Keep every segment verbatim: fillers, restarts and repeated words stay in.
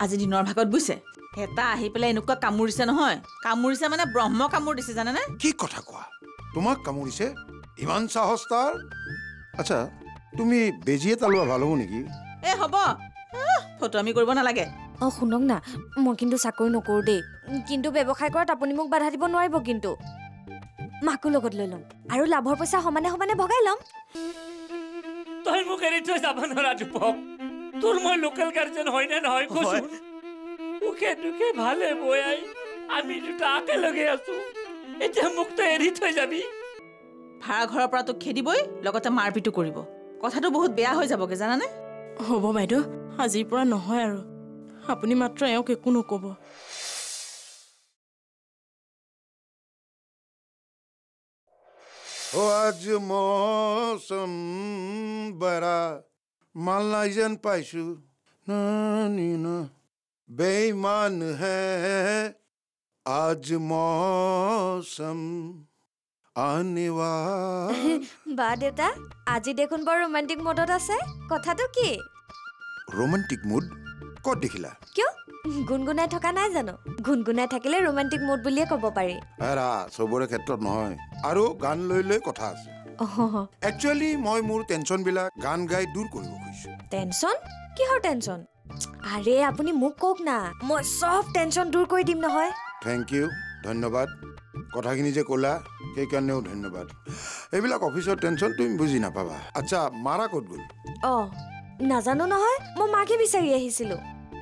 আজি দিনৰ ভাগত বুইছে হেতা আহি পেলাই এনেকুৱা কামুৰিছে নহয় কামুৰিছে মানে ব্ৰহ্ম কামুৰ দিছে জানেনে কি কথা কোৱা তোমাক কামুৰিছে ইমান সাহস তাৰ আচ্ছা তুমি বেজি এটা লোৱা ভাল হ'ব নেকি এ হ'ব ফটো আমি কৰিব নালাগে অ শুনক না মই কিন্তু চাকৰি নকৰো দেই কিন্তু ব্যৱসায় কৰাত আপুনি মোক বাধা দিব নোৱাৰিব কিন্তু মাকো লগত লৈ ল'ম আৰু লাভৰ পইচা সমানে সমানে ভগাই ল'ম তই মোক এৰি থৈ যাব নোৱাৰা দীপক তোৰ মই লোকেল গাৰ্জেন হয় নে নহয় কৈছো সুখে দুখে ভালে বয়াই আমি দুটা একেলগে আছো এতিয়া মোক তই এৰি থৈ যাবি ভাড়া ঘৰৰ পৰা তোক খেদিবই লগতে মাৰপিটো কৰিব কথাটো বহুত বেয়া হৈ যাবগে জানানে হ'ব বাইদেউ আজিৰ পৰা নহয় আৰু আপুনি মাত্ৰ এওঁক একো নকব ओ आज मौसम बड़ा मालाइजन पाइसु नानी ना बेईमान है आज मौसम आने वाला बा देता আজি দেখুন বৰ ৰোমান্টিক মোডত আছে কথাটো কি रोमांटिक मूड কত দেখিলা কিয় গুনগুনাই থকা নাই জানো গুনগুনাই থাকিলে ৰোমান্টিক মোড বুলিয়ে ক'ব পাৰি আৰা সবৰে ক্ষেত্ৰত নহয় আৰু গান লৈ লৈ কথা আছে একচুয়ালি মই মোৰ টেনচন বিলাক গান গাই দূৰ কৰিব খুজিছো টেনচন কিহৰ টেনচন আৰে আপুনি মোক কক না মই সব টেনচন দূৰ কৰি দিম নহয় থ্যাংক ইউ ধন্যবাদ কথাখিনি যে ক'লা সেই কাৰণেও ধন্যবাদ এইবিলাক অফিচৰ টেনচন তুমি বুজি নাপাবা আচ্ছা মাৰা ক'ত গ'ল অ নাজানো নহয় মই মাকে বিচাৰি আহিছিলো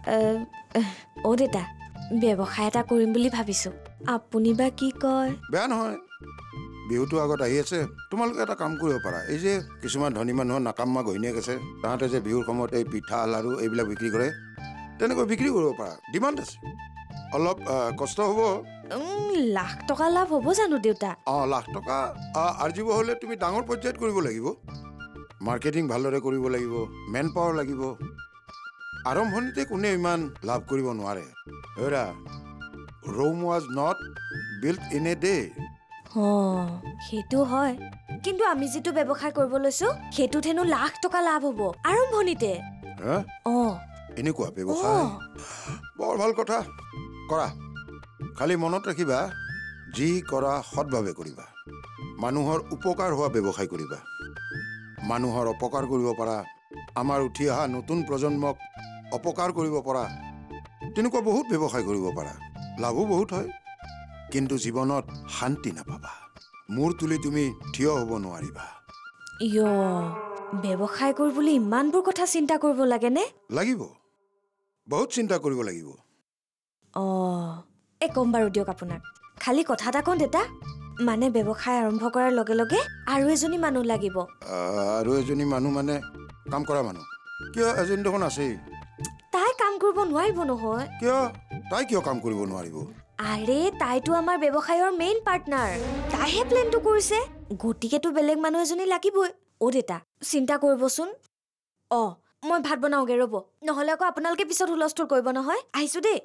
অ দেতা ব্যৱসায় এটা কৰিম বুলি ভাবিছো আপুনি বা কি কয় বেয়া নহয় বিহুটো আগত আহি আছে তোমালোকে এটা কাম কৰিব পাৰা এই যে কিছুমান ধনী মানুহৰ নাকামমা গহিনীয়েক আছে তাহাঁতে যে বিহুৰ সময়ত এই পিঠা লাৰু এইবিলাক বিক্ৰী কৰে তেনেকৈ বিক্ৰী কৰিব পাৰা ডিমাণ্ড আছে অলপ কষ্ট হ'ব লাখ টকা লাভ হ'ব জানো দেউতা অ লাখ টকা আৰ্জিব হ'লে তুমি ডাঙৰ পৰ্যায়ত কৰিব লাগিব মাৰ্কেটিং ভালদৰে কৰিব লাগিব মেন পাৱাৰ লাগিব আৰম্ভণিতে কোনে ইমান লাভ কৰিব নোৱাৰে হেৰা Rome was not built in a day হ সেইটো হয় কিন্তু আমি যেটো ব্যৱসায় কৰিব লৈছো সেইটো থেনো লাখ টকা লাভ হ'ব আৰম্ভণিতে হা অ এনেকুৱা ব্যৱসায় বৰ ভাল কথা কৰা খালি মনত ৰাখিবা যি কৰা সৎভাৱে কৰিবা মানুহৰ উপকাৰ হোৱা ব্যৱসায় কৰিবা মানুহৰ অপকাৰ কৰিব পাৰা আমাৰ উঠি অহা নতুন প্ৰজন্মক অপকাৰ কৰিব পাৰা তেনেকুৱা বহুত ব্যৱসায় কৰিব পাৰা লাভো বহুত হয় কিন্তু জীৱনত শান্তি নাপাবা মূৰ তুলি তুমি থিয় হ'ব নোৱাৰিবা ইয়ো ব্যৱসায় কৰিবলৈ ইমানবোৰ কথা চিন্তা কৰিব লাগে নে লাগিব বহুত চিন্তা কৰিব লাগিব অ এ কম বাৰু দিয়ক আপোনাক খালি কথা এটা কওঁ দেতা মানে ব্যৱসায় আৰম্ভ কৰাৰ লগে লগে আৰু এজনী মানুহ লাগিব আৰু এজনী মানুহ মানে কাম কৰা মানুহ কিয় এজনী দেখোন আছে তাই কাম কৰিব নোৱাৰিব নহয় কিয় তাই কিয় কাম কৰিব নোৱাৰিব আৰে তাইতো আমাৰ ব্যৱসায়ৰ মেইন পাৰ্টনাৰ তাইহে প্লেনটো কৰিছে গটিকেটো বেলেগ মানুহ এজনী লাগিবই ও দেতা চিন্তা কৰিবচোন অ মই ভাত বনাওগে ৰব নহলে আকৌ আপোনালোকে পিছত হুলস্থুল কৰিব নহয় আহিছো দেই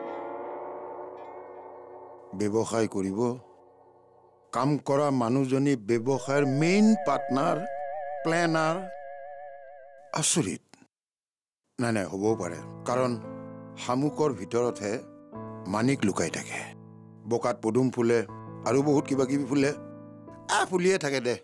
ব্যৱসায় কৰিব কাম কৰা মানুহজনী ব্যৱসায়ৰ মেইন পাৰ্টনাৰ প্লেনাৰ আচৰিত নাই নাই হ'বও পাৰে কাৰণ শামুকৰ ভিতৰতহে মানিক লুকাই থাকে বকাত পদুম ফুলে আৰু বহুত কিবা কিবি ফুলে আ ফুলিয়ে থাকে দে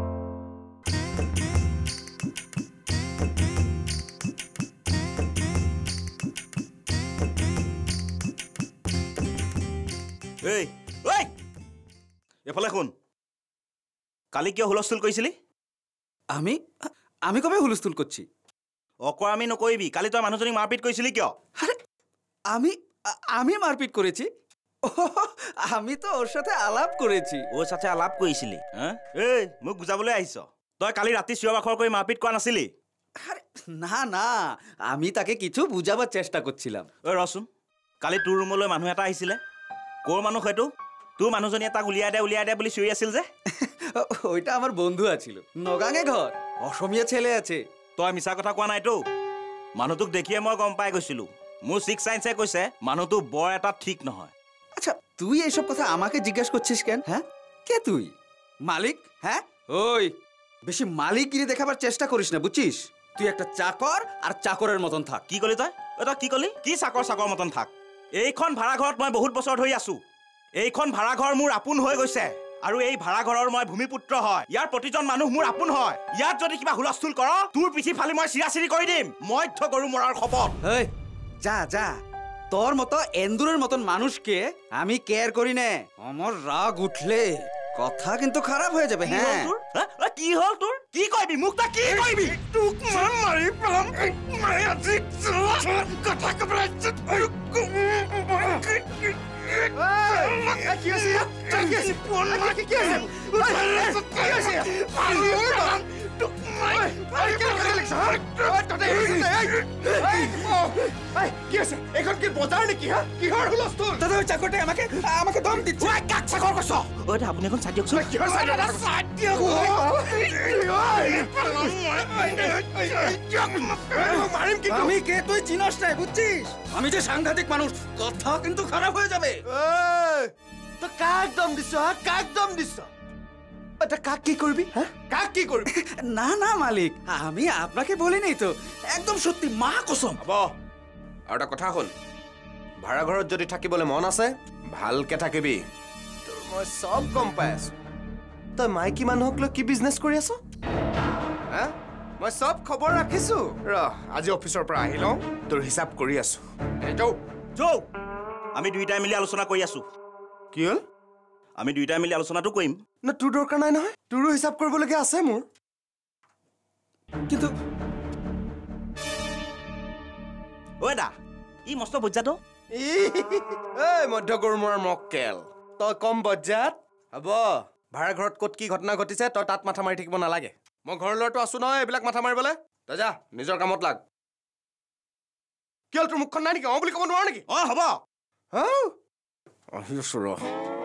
এই ঐ এফালে শুন কালি কিয় হুলস্থুল কৰিছিলি আমি আমি কবে হুলস্থুল করছি অকৰা আমি নকৰিবি কালি তই মানুহজনীক মাৰপিট কৰিছিলি কিয় আরে আমি আমি মারপিট করেছি আমি তো ওর সাথে আলাপ করেছি ওর সাথে আলাপ কৰিছিলি হ্যাঁ এই মোক বুজাবলৈ আহিছ তই কালি ৰাতি চিঞৰ বাখৰ কৰি মাৰপিট কৰা নাছিলি আরে না না আমি তাকে কিছু বুঝাবার চেষ্টা করছিলাম ঐ ৰচোন কালি তোৰ ৰুমলৈ মানুহ এটা আহিছিলে কোৰ মানুহ সেইটো তোৰ মানুহজনীয়ে তাক উলিয়াই দে উলিয়াই দে বুলি চিঞৰি আছিল যে ওইটা আমার বন্ধু আছিল নগাঙে ঘর অসমীয়া ছেলে আছে তই মিছা কথা কোৱা নাইতো মানুহটোক দেখিয়ে মই গম পাই গৈছিলো মোৰ সিক্স সাইন্সে কৈছে মানুহটো বৰ এটা ঠিক নহয় আচ্ছা তুই এইসব কথা আমাকে জিজ্ঞাসা করছিস কেন হ্যাঁ কে তুই মালিক হ্যাঁ ওই বেশি মালিকগিরি দেখাবার চেষ্টা করিস না বুঝছিস তুই একটা চাকর আর চাকরের মতন থাক কি করলি তুই এটা কি কলি কি চাকৰ চাকৰ মতন থাক এইখন ভাড়াঘৰত মই বহুত বছৰ ধৰি আছো এইখন ভাড়াঘৰ মোৰ আপোন হৈ গৈছে আৰু এই ভাড়াঘৰৰ মই ভূমিপুত্ৰ হয় ইয়াৰ প্ৰতিজন মানুহ মোৰ আপোন হয় ইয়াত যদি কিবা হুলস্থুল কৰ তোৰ পিঠি ফালি মই চিৰাচিৰি কৰি দিম মধ্য গৰু মৰাৰ খপত এই যা যা তোর মতো এন্দুরের মতন মানুষকে আমি কেয়ার করি না আমার রাগ উঠলে কথা কিন্তু খারাপ হয়ে যাবে হ্যাঁ কি হল তোর কি কইবি মুখটা কি কইবি তুক মান মারি পেলাম মই আজি কথা কবলা কি আছে কি আছে ফোন লাগি কি আছে কি আছে তুক মাই আরে কি লাগছ তোতে এই এই কি আছে এখন কি বজাৰ নেকি হা কি হৰ হুলস্থুল দাদা চাকৰতে আমাকে আমাকে দম দিচ্ছে ওই কাক চাকৰ কছ ওই আপুনি এখন সাহায্য কৰছ কি হৰ সাহায্য মারিম কি আমি কে তুই চিনস না বুঝছিস আমি যে সাংঘাতিক মানুষ কথা কিন্তু খারাপ হয়ে যাবে এই তো কাক দম দিছ হা কাক দম দিছ এটা কাক কি করবি হ্যাঁ কাক কি করবি না না মালিক আমি আপনাকে বলিনি তো একদম সত্যি মা কসম হব আৰু এটা কথা হ'ল ভাড়াঘৰত যদি থাকিবলৈ মন আছে ভালকে থাকিবি তোৰ মই সব গম পাই আছো তই মাইকী মানুহক লৈ কি বিজনেছ কৰি আছ হা মই সব খবৰ ৰাখিছো ৰ আজি অফিচৰ পৰা আহি লওঁ তোৰ হিচাপ কৰি আছো এই যাও যৌ আমি দুইটাই মিলি আলোচনা কৰি আছো কি হ'ল আমি দুইটাই মিলি আলোচনাটো কৰিম না তোৰ দৰকাৰ নাই নহয় তোৰো হিচাপ কৰিবলগীয়া আছে মোৰ কিন্তু ওই দা ই মস্ত বজ্জাটো এই মধ্য গৰুমৰাৰ মক্কেল তই কম বজ্জাত হ'ব ভাড়াঘৰত ক'ত কি ঘটনা ঘটিছে তই তাত মাথা মাৰি থাকিব নালাগে মই ঘৰলৈতো আছো নহয় এইবিলাক মাথা মাৰিবলৈ তই যা নিজৰ কামত লাগ কি হ'ল তোৰ মুখখন নাই নেকি অঁ বুলি ক'ব নোৱাৰ নেকি অঁ হ'ব হা আহি আছো ৰ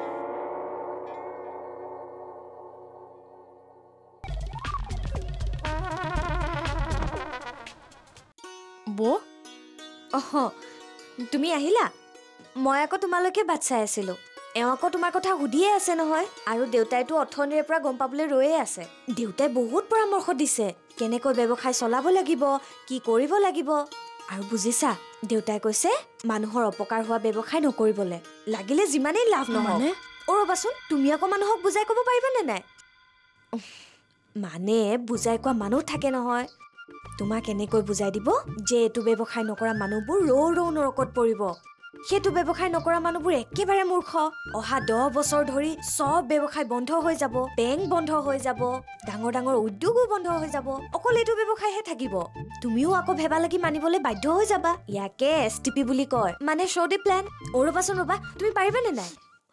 বৌ অহ তুমি আহিলা মই আকৌ তোমালৈকে বাট চাই আছিলো এওঁ আকৌ তোমাৰ কথা সুধিয়ে আছে নহয় আৰু দেউতাইতো অথনিৰে পৰা গম পাবলৈ ৰৈয়ে আছে দেউতাই বহুত পৰামৰ্শ দিছে কেনেকৈ ব্যৱসায় চলাব লাগিব কি কৰিব লাগিব আৰু বুজিছা দেউতাই কৈছে মানুহৰ অপকাৰ হোৱা ব্যৱসায় নকৰিবলৈ লাগিলে যিমানেই লাভ নহওক অ ৰবাচোন তুমি আকৌ মানুহক বুজাই ক'ব পাৰিবানে নাই মানে বুজাই কোৱা মানুহ থাকে নহয় তোমাক এনেকৈ বুজাই দিব যে এইটো ব্যৱসায় নকৰা মানুহবোৰ ৰৌ ৰৌ নৰকত পৰিব সেইটো ব্যৱসায় নকৰা মানুহবোৰ একেবাৰে মূৰ্খ অহা দহ বছৰ ধৰি সব ব্যৱসায় বন্ধ হৈ যাব বেংক বন্ধ হৈ যাব ডাঙৰ ডাঙৰ উদ্যোগো বন্ধ হৈ যাব অকল এইটো ব্যৱসায়হে থাকিব তুমিও আকৌ ভেবা লাগি মানিবলৈ বাধ্য হৈ যাবা ইয়াকে এছ টি পি বুলি কয় মানে শ্ব' দি প্লেন অ ৰবাচোন ৰবা তুমি পাৰিবানে নাই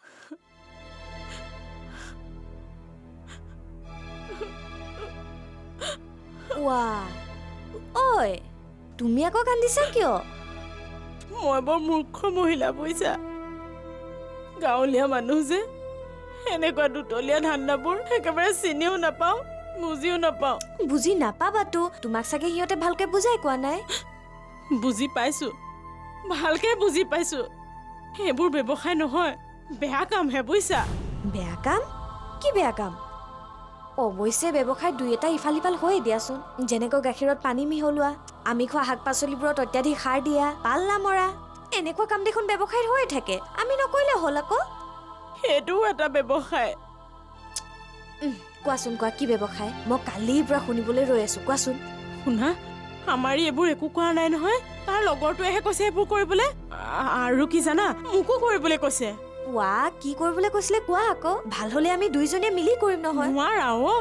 ৱাহ ঐ তুমি আকৌ কান্দিছা কিয় মই বৰ মূৰ্খ মহিলা বুজিছা গাঁৱলীয়া মানুহ যে এনেকুৱা দুতলীয়া ধান্দাবোৰ একেবাৰে চিনিও নাপাওঁ বুজিও নাপাওঁ বুজি নাপাবাতো তোমাক চাগে সিহঁতে ভালকে বুজাই কোৱা নাই বুজি পাইছো ভালকে বুজি পাইছো এইবোৰ ব্যৱসায় নহয় বেয়া কামহে বুজিছা বেয়া কাম কি বেয়া কাম অৱশ্যে ব্যৱসায় দুই এটা ইফাল ইফাল হৈয়ে দিয়াচোন যেনেকৈ গাখীৰত পানী মিহলোৱা আমি খোৱা শাক পাচলিবোৰত অত্যাধিক সাৰ দিয়া পাল্লা মৰা এনেকুৱা কাম দেখোন ব্যৱসায়ত হৈয়ে থাকে আমি নকৰিলে হ'ল আকৌ সেইটোও এটা ব্যৱসায় কোৱাচোন কোৱা কি ব্যৱসায় মই কালিৰ পৰা শুনিবলৈ ৰৈ আছো কোৱাচোন শুনা আমাৰ এইবোৰ একো কৰা নাই নহয় তাৰ লগৰটোৱেহে কৈছে এইবোৰ কৰিবলৈ আৰু কি জানা মোকো কৰিবলৈ কৈছে ৱা কি কৰিবলৈ কৈছিলে কোৱা আকৌ ভাল হলে আমি দুইজনীয়ে মিলি কৰিম নহয় নোৱাৰা অ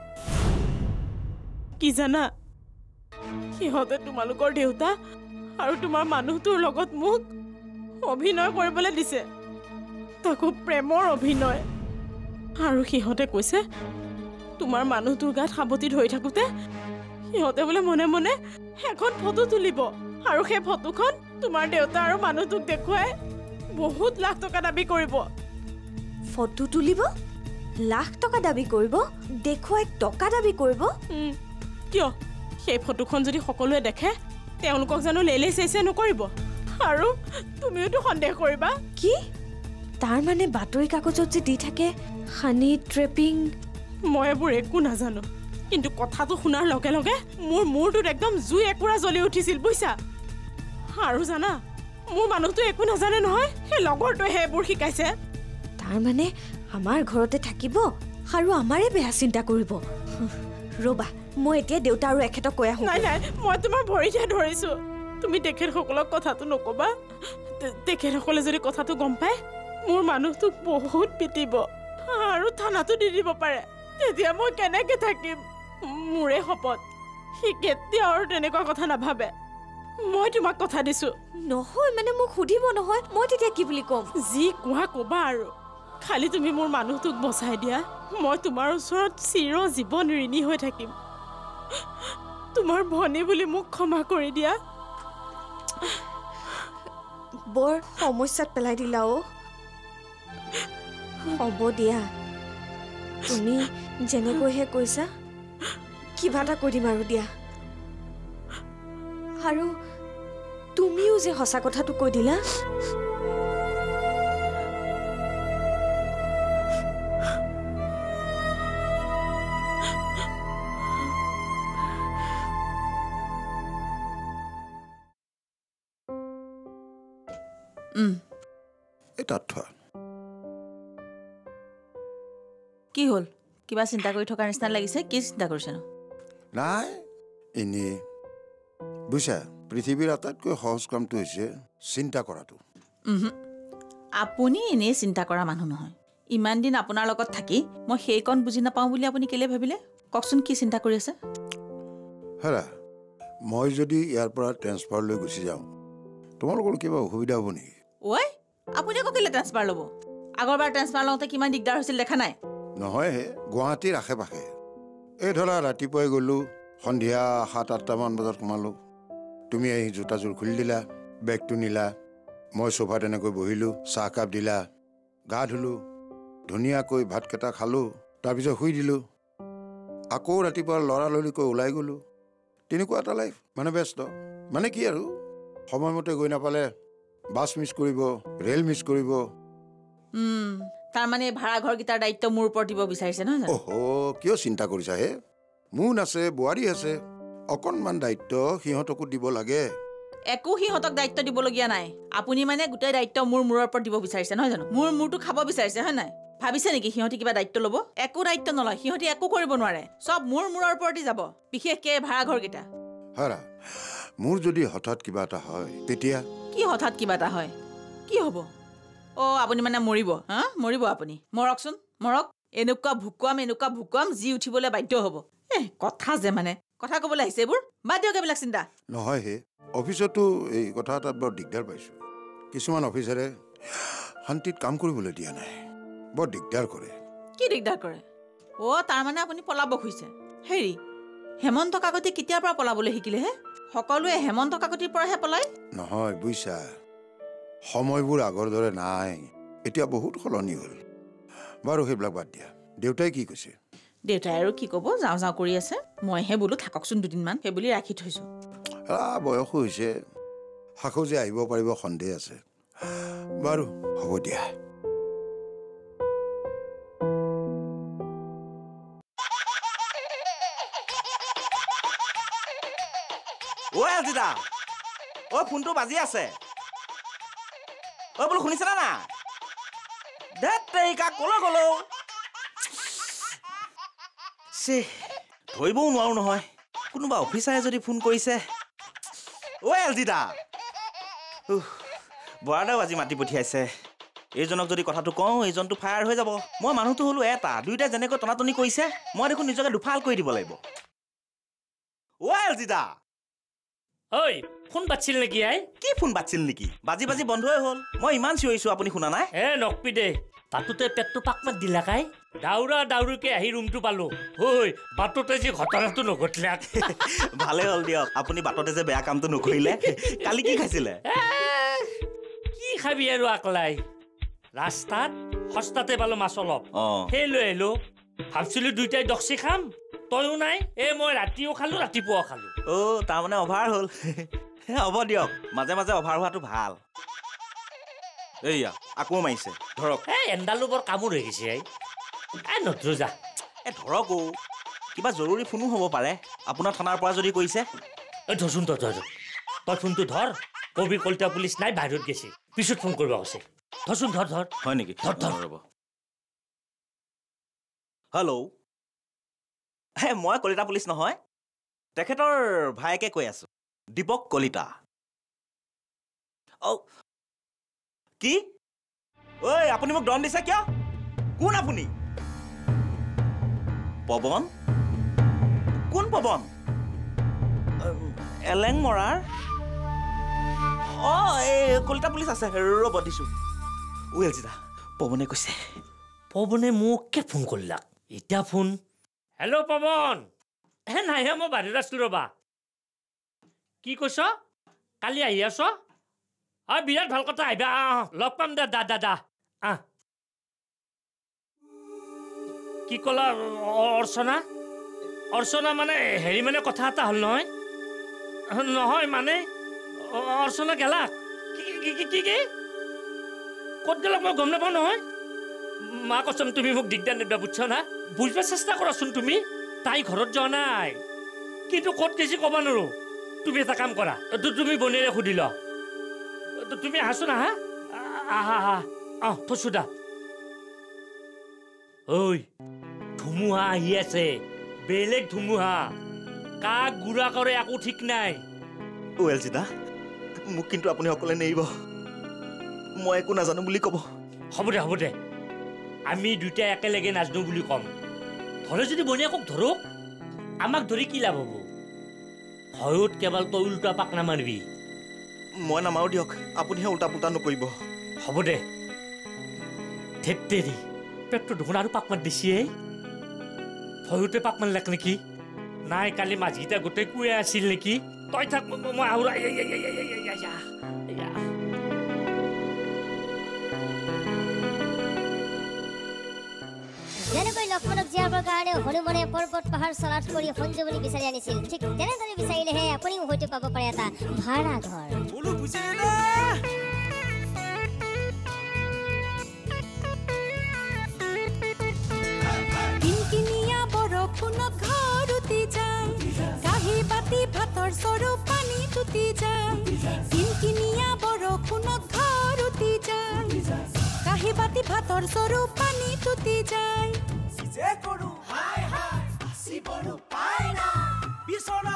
কি জানা সিহঁতে তোমালোকৰ দেউতা আৰু তোমাৰ মানুহটোৰ লগত মোক অভিনয় কৰিবলৈ দিছে তাকো প্ৰেমৰ অভিনয় আৰু সিহঁতে কৈছে তোমাৰ মানুহটোৰ গাত সাৱটি ধৰি থাকোতে সিহঁতে বোলে মনে মনে এখন ফটো তুলিব আৰু সেই ফটোখন তোমাৰ দেউতা আৰু মানুহটোক দেখুৱাই বহুত লাখ টকা দাবী কৰিব ফটো তুলিব লাখ টকা দাবী কৰিব দেখুৱাই টকা দাবী কৰিব কিয় সেই ফটোখন যদি সকলোৱে দেখে তেওঁলোকক জানো লেলে চেছে নকৰিব আৰু তুমিওতো সন্দেহ কৰিবা কি তাৰ মানে বাতৰি কাগজত যে দি থাকে হানি ট্ৰেপিং মই এইবোৰ একো নাজানো কিন্তু কথাটো শুনাৰ লগে লগে মোৰ মূৰটোত একদম জুই একুৰা জ্বলি উঠিছিল বুজিছা আৰু জানা মোৰ মানুহটো একো নাজানে নহয় সেই লগৰটোৱে সেইবোৰ শিকাইছে তাৰ মানে আমাৰ ঘৰতে থাকিব আৰু আমাৰে বেয়া চিন্তা কৰিব ৰবা মই এতিয়া দেউতা আৰু এখেতক কৈ আহোঁ নাই নাই মই তোমাৰ ভৰিতে ধৰিছো তুমি তেখেতসকলক কথাটো নকবা তেখেতসকলে যদি কথাটো গম পায় মোৰ মানুহটোক বহুত পিটিব আৰু থানাটো দি দিব পাৰে তেতিয়া মই কেনেকে থাকিম মোৰে শপত সি কেতিয়াও আৰু তেনেকুৱা কথা নাভাবে মই তোমাক কথা দিছো নহয় মানে মোক সুধিব নহয় মই তেতিয়া কি বুলি ক'ম যি কোৱা ক'বা আৰু খালি তুমি মোৰ মানুহটোক বচাই দিয়া মই তোমাৰ ওচৰত চিৰ জীৱন ঋণী হৈ থাকিম তোমাৰ ভনী বুলি মোক ক্ষমা কৰি দিয়া বৰ সমস্যাত পেলাই দিলা অ হ'ব দিয়া তুমি যেনেকৈহে কৈছা কিবা এটা কৈ দিম আৰু দিয়া আৰু তুমিও যে সঁচা কথাটো কৈ দিলা এটাত থোৱা কি হ'ল কিবা চিন্তা কৰি থকাৰ নিচিনা লাগিছে কি চিন্তা কৰিছে নো নাই এনেই বুজিছা পৃথিৱীৰ আটাইতকৈ সহজ কামটো হৈছে চিন্তা কৰাটো আপুনি এনেই চিন্তা কৰা মানুহ নহয় ইমান দিন আপোনাৰ লগত থাকি মই সেইকণ বুজি নাপাওঁ বুলি আপুনি কেলে ভাবিলে কওকচোন কি চিন্তা কৰি আছে হেৰা মই যদি ইয়াৰ পৰা ট্ৰেন্সফাৰ লৈ গুচি যাওঁ তোমালোকৰ কিবা অসুবিধা হ'ব নেকি ঐ আপুনি আকৌ কেলে ট্ৰেন্সফাৰ ল'ব আগৰবাৰ ট্ৰেন্সফাৰ লওঁতে কিমান দিগদাৰ হৈছিল দেখা নাই নহয় হে গুৱাহাটীৰ আশে পাশে এই ধৰা ৰাতিপুৱাই গ'লোঁ সন্ধিয়া সাত আঠটামান বজাত সোমালোঁ তুমি আহি জোতাযোৰ খুলি দিলা বেগটো নিলা মই চোফাত এনেকৈ বহিলোঁ চাহকাপ দিলা গা ধুলোঁ ধুনীয়াকৈ ভাতকেইটা খালোঁ তাৰপিছত শুই দিলোঁ আকৌ ৰাতিপুৱা লৰালৰিকৈ ওলাই গ'লোঁ তেনেকুৱা এটা লাইফ মানে ব্যস্ত মানে কি আৰু সময়মতে গৈ নাপালে বাছ মিছ কৰিব ৰেল মিছ কৰিব তাৰমানে ভাড়াঘৰকেইটাৰ দায়িত্ব মোৰ ওপৰত দিব বিচাৰিছে নহয় জানো অহ কিয় চিন্তা কৰিছা হে মোন আছে বোৱাৰী আছে অকণমান দায়িত্ব সিহঁতকো দিব লাগে একো সিহঁতক দায়িত্ব দিবলগীয়া নাই আপুনি মানে গোটেই দায়িত্ব মোৰ মূৰৰ ওপৰত দিব বিচাৰিছে নহয় জানো মোৰ মূৰটো খাব বিচাৰিছে হয় নাই ভাবিছে নেকি সিহঁতি কিবা দায়িত্ব ল'ব একো দায়িত্ব নলয় সিহঁতি একো কৰিব নোৱাৰে চব মোৰ মূৰৰ ওপৰতে যাব বিশেষকৈ ভাড়াঘৰকেইটা হাৰা মোৰ যদি হঠাৎ কিবা এটা হয় তেতিয়া কি হঠাৎ কিবা এটা হয় কি হ'ব অ' আপুনি মানে মৰিব হা মৰিব আপুনি মৰকচোন মৰক এনেকুৱা ভুকুৱাম এনেকুৱা ভুকুৱাম যি উঠিবলৈ বাধ্য হ'ব এ কথা যে মানে কথা ক'বলৈ আহিছে এইবোৰ বাদ দিয়ক এইবিলাক চিন্তা নহয় হে অফিচতো এই কথা এটাত বৰ দিগদাৰ পাইছোঁ কিছুমান অফিচাৰে শান্তিত কাম কৰিবলৈ দিয়া নাই বৰ দিগদাৰ কৰে কি দিগদাৰ কৰে অ' তাৰমানে আপুনি পলাব খুজিছে হেৰি হেমন্ত কাকতি কেতিয়াৰ পৰা পলাবলৈ শিকিলে হে সকলোৱে হেমন্ত কাকতিৰ পৰাহে পলায় নহয় বুজিছা সময়বোৰ আগৰ দৰে নাই এতিয়া বহুত সলনি হ'ল বাৰু সেইবিলাক বাদ দিয়া দেউতাই কি কৈছে দেউতাই আৰু কি ক'ব যাওঁ যাওঁ কৰি আছে মইহে বোলো থাককচোন দুদিনমান সেই বুলি ৰাখি থৈছোঁ বয়সো হৈছে শাকো যে আহিব পাৰিব সন্দেহ আছে বাৰু হ'ব দিয়া ঐ আজিদা অ' ফোনটো বাজি আছে অ' বোলো শুনিছানে না ধেত তেৰিকা ক'লৈ গ'লো চে ধৰিবও নোৱাৰো নহয় কোনোবা অফিচাৰে যদি ফোন কৰিছে ঐ এলজিদা বৰাদাও আজি মাতি পঠিয়াইছে এইজনক যদি কথাটো কওঁ এইজনটো ফায়াৰ হৈ যাব মই মানুহটো হ'লো এটা দুইটাই যেনেকৈ টনাটনি কৰিছে মই দেখোন নিজকে দুফাল কৰি দিব লাগিব ঐ এলজিদা ঐ ফোন বাজিছিল নেকি আই কি ফোন বাজিছিল নেকি বাজি বাজি বন্ধই হ'ল মই ইমান চিঞৰিছো আপুনি শুনা নাই এ নকপি দে তাতোতে পেটটো পাক পাক দিলা কাই দাউৰা দাউৰিকে আহি ৰুমটো পালো ঐ বাটতে যে ঘটনাটো নঘটিলে ভালে হ'ল দিয়ক আপুনি বাটতে যে বেয়া কামটো নকৰিলে কালি কি খাইছিলে কি খাবি আৰু আকলাই ৰাস্তাত সস্তাতে পালো মাছ অলপ সেই লৈ আহিলো ভাবছিলো দুইটাই দক্সি খাম তয়ো নাই এ মই ৰাতিও খালো ৰাতিপুৱাও খালো অ' তাৰমানে অভাৰ হ'ল হ'ব দিয়ক মাজে মাজে অভাৰ হোৱাটো ভাল এইয়া আকৌ মাৰিছে ধৰক এই এণ্ডালো বৰ কামোৰ হৈ গৈছে এই নধৰো যা এই ধৰক অ' কিবা জৰুৰী ফোনো হ'ব পাৰে আপোনাৰ থানাৰ পৰা যদি কৈছে এই ধৰচোন তই ধৰ তই ফোনটো ধৰ কবি কলিতা পুলিচ নাই বাহিৰত গৈছে পিছত ফোন কৰিব আছে ধৰচোন ধৰ ধৰ হয় নেকি ধৰ ধৰ ৰ'ব হেল্ল' হে মই কলিতা পুলিচ নহয় তেখেতৰ ভায়েকে কৈ আছো দীপক কলিতা অ কি ঐ আপুনি মোক দম দিছে কিয় কোন আপুনি পৱন কোন পৱন এলেং মৰাৰ অ এই কলিতা পুলিচ আছে ৰ'ব দিছো উৱেলজিদা পৱনে কৈছে পৱনে মোকে ফোন কৰিলাক এতিয়া ফোন হেল্ল' পৱন হে নাই হে মই বাহিৰত আছিলোঁ ৰ'বা কি কৈছ কালি আহি আছ অ বিৰাট ভাল কথা আহিবা আহ লগ পাম দে দা দাদা আহ কি ক'লা অৰ্চনা অৰ্চনা মানে হেৰি মানে কথা এটা হ'ল নহয় নহয় মানে অৰ্চনা গেলাক কি কি কি কি ক'ত গেলাক মই গম নাপাওঁ নহয় মা কচম তুমি মোক দিগদাৰ নিদিবা বুজছা না বুজিব চেষ্টা কৰাচোন তুমি তাই ঘৰত যোৱা নাই কিন্তু ক'ত গৈছে ক'ব নোৱাৰো তুমি এটা কাম কৰা তুমি বনেৰে সুধি ল তুমি আহাচোন আহা আহা আহা আহ থৈছো দা ঐ ধুমুহা আহি আছে বেলেগ ধুমুহা কাক গুড়া কৰে একো ঠিক নাই উৱেলজিদা মোক কিন্তু আপুনি অকলে নেৰিব মই একো নাজানো বুলি ক'ব হ'ব দে হ'ব দে আমি দুটা একেলগে নাজানো বুলি ক'ম ধৰে যদি বনীয়েকক ধৰক আমাক ধৰি কি লাভ হ'ব ভয়ত কেৱল তই উল্টা পাক নামাৰিবি মই নামাৰো দিয়ক আপুনিহে উল্টা পুল্টা নকৰিব হ'ব দে ধেত্তেৰি পেটটো দেখোন আৰু পাক মাৰ দিছে ভয়তে পাক মাৰিলাক নেকি নাই কালি মাছকেইটা গোটেই কুৱে আছিল নেকি তই থাক মই আহুৰা যেনেকৈ লক্ষ্মণক জীয়াবৰ কাৰণে হনুমানে পৰ্বত পাহাৰ চলাট কৰি সঞ্জীৱনী বিচাৰি আনিছিল ঠিক তেনেদৰে বিচাৰিলেহে আপুনিও হয়তো পাব পাৰে এটা ভাড়া ঘৰ কিনকিনিয়া বৰষুণত ঘৰ উটি যায় কাঁহী বাতি ভাতৰ চৰু পানী তুটি যায় কিনকিনিয়া বৰষুণত ঘৰ উটি যায় কাঁহী বাতি ভাতৰ চৰু পানী তুটি যায় যে কৰো হাই হাই আসিবনো পায় না বিছনা